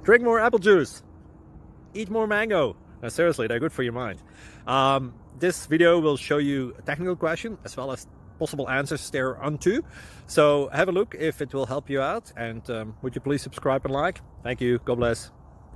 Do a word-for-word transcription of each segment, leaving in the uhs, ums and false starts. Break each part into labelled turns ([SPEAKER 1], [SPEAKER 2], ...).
[SPEAKER 1] drink more apple juice, eat more mango. Now, seriously, they're good for your mind. Um, this video will show you a technical question as well as possible answers thereunto. So have a look if it will help you out, and um, would you please subscribe and like? Thank you. God bless.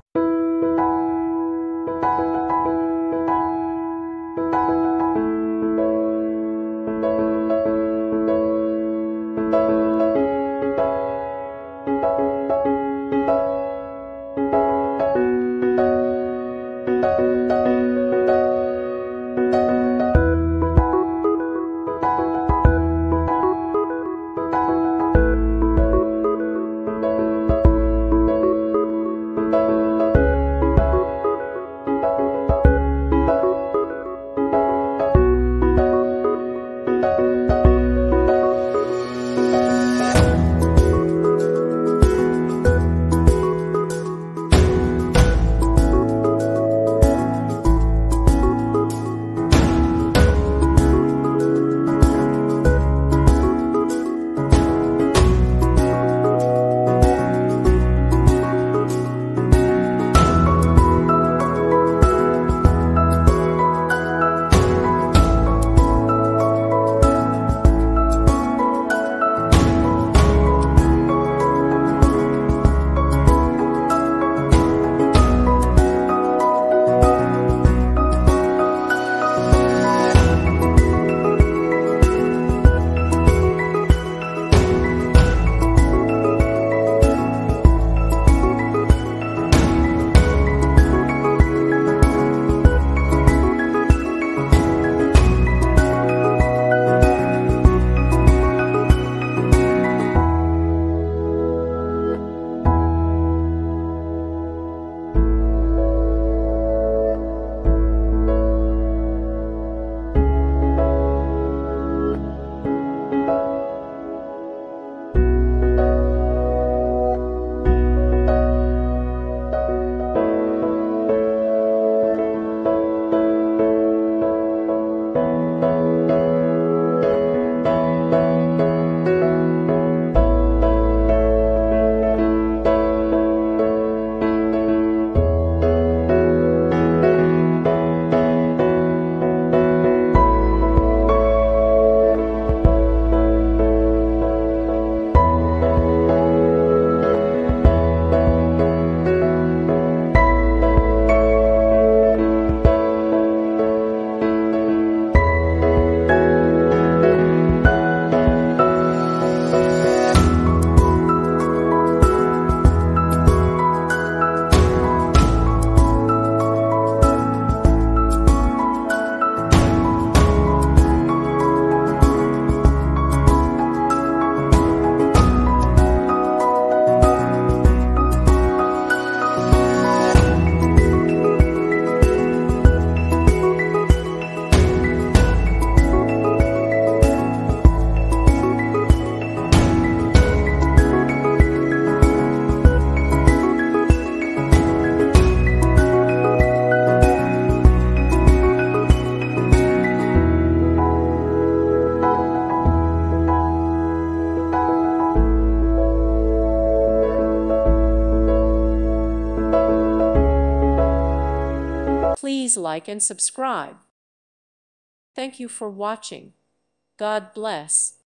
[SPEAKER 2] Please like and subscribe. Thank you for watching. God bless.